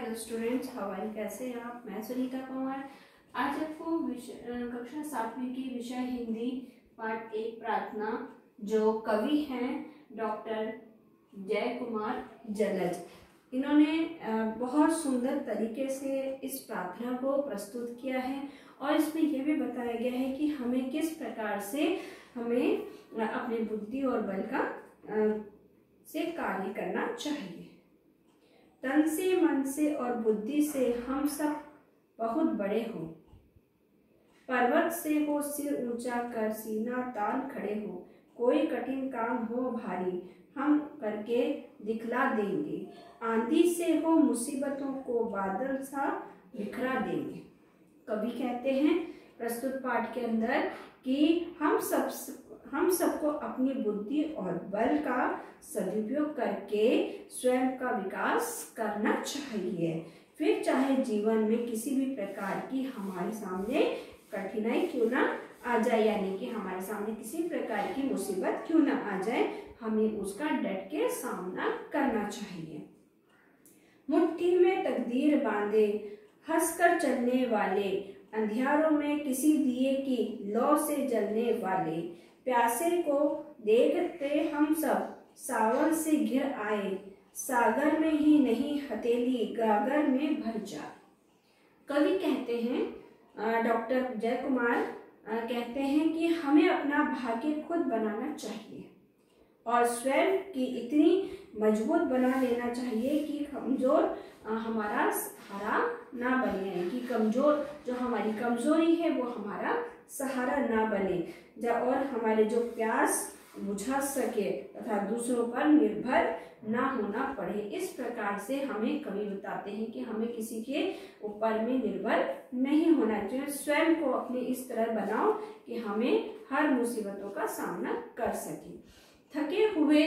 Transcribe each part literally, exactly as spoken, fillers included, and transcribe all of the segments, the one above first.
Hello students, हवाई कैसे हैं आप। मैं सुनीता पंवार आज आपको कक्षा सातवीं की विषय हिंदी पाठ एक प्रार्थना, जो कवि हैं डॉक्टर जय कुमार जलज, इन्होंने बहुत सुंदर तरीके से इस प्रार्थना को प्रस्तुत किया है और इसमें यह भी बताया गया है कि हमें किस प्रकार से हमें अपनी बुद्धि और बल का से कार्य करना चाहिए। तन से, मन से और बुद्धि से हम सब बहुत बड़े हो, पर्वत से हो सिर ऊंचा कर सीना तान खड़े हो, कोई कठिन काम हो भारी हम करके दिखला देंगे, आंधी से हो मुसीबतों को बादल सा बिखरा देंगे। कवि कहते हैं प्रस्तुत पाठ के अंदर कि हम सब हम सबको अपनी बुद्धि और बल का सदुपयोग करके स्वयं का विकास करना चाहिए। फिर चाहे जीवन में किसी भी प्रकार की हमारे सामने कठिनाई क्यों ना आ जाए, यानी कि हमारे सामने किसी प्रकार की मुसीबत क्यों ना आ जाए, हमें उसका डट के सामना करना चाहिए। मुट्ठी में तकदीर बांधे हंसकर चलने वाले, अंधियारों में किसी दिए की लौ से जलने वाले, प्यासे को देखते हम सब सावन से घिर आए, सागर में ही नहीं हथेली गागर में भर जा। कवि कहते हैं डॉक्टर जय कुमार कहते हैं कि हमें अपना भाग्य खुद बनाना चाहिए और स्वयं की इतनी मजबूत बना लेना चाहिए कि कमजोर हमारा सहारा ना बने, यानी कि कमजोर जो हमारी कमजोरी है वो हमारा सहारा ना बने, और हमारे जो प्यास बुझा सके तथा दूसरों पर निर्भर ना होना पड़े। इस प्रकार से हमें कवि बताते हैं कि हमें किसी के ऊपर में निर्भर नहीं होना चाहिए। स्वयं को अपने इस तरह बनाओ कि हमें हर मुसीबतों का सामना कर सके। थके हुए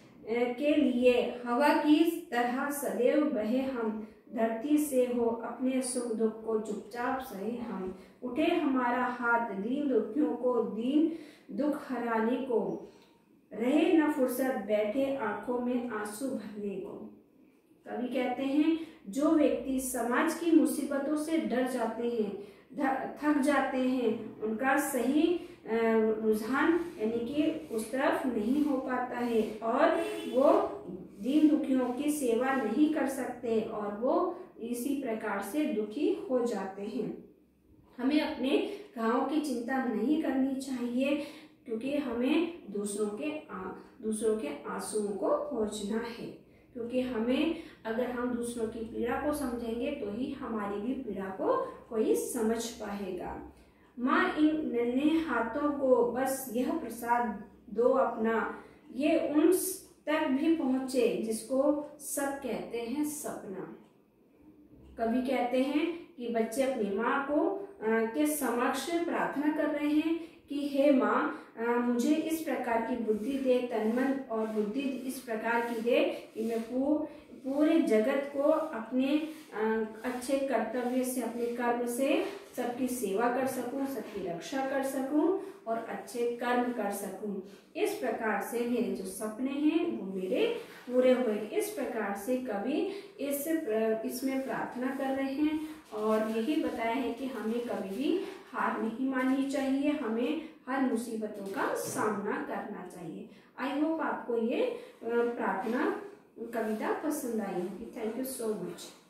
के लिए हवा की तरह सदैव बहे हम, धरती से हो अपने सुख दुख को चुपचाप सहे हम, उठे हमारा हाथ दीन दुखियों को दीन दुख हराने को, रहे न फुर्सत बैठे आंखों में आंसू भरने को। कवि कहते हैं जो व्यक्ति समाज की मुसीबतों से डर जाते हैं, थक जाते हैं, उनका सही रुझान यानी कि उस तरफ नहीं हो पाता है और वो दीन दुखियों की सेवा नहीं कर सकते और वो इसी प्रकार से दुखी हो जाते हैं। हमें अपने घावों की चिंता नहीं करनी चाहिए, क्योंकि हमें दूसरों के आ, दूसरों के आंसुओं को पोंछना है, क्योंकि हमें अगर हम दूसरों की पीड़ा को समझेंगे तो ही हमारी भी पीड़ा को कोई समझ पाएगा। माँ इन नन्हे हाथों को बस यह प्रसाद दो अपना, ये उन तक भी पहुँचे जिसको सब कहते हैं सपना। कवि कहते हैं कि बच्चे अपनी माँ को आ, के समक्ष प्रार्थना कर रहे हैं कि हे माँ, मुझे इस प्रकार की बुद्धि दे, तन मन और बुद्धि इस प्रकार की दे कि मैं पूरे जगत को अपने अच्छे कर्तव्य से, अपने कर्म से सबकी सेवा कर सकूं, सबकी रक्षा कर सकूं और अच्छे कर्म कर सकूं। इस प्रकार से मेरे जो सपने हैं वो मेरे पूरे हुए। इस प्रकार से कवि इस इसमें प्रार्थना कर रहे हैं और यही बताया है कि हमें कभी भी हार नहीं माननी चाहिए, हमें हर मुसीबतों का सामना करना चाहिए। आई होप आपको ये प्रार्थना कविता पसंद आई होगी। Thank you so much.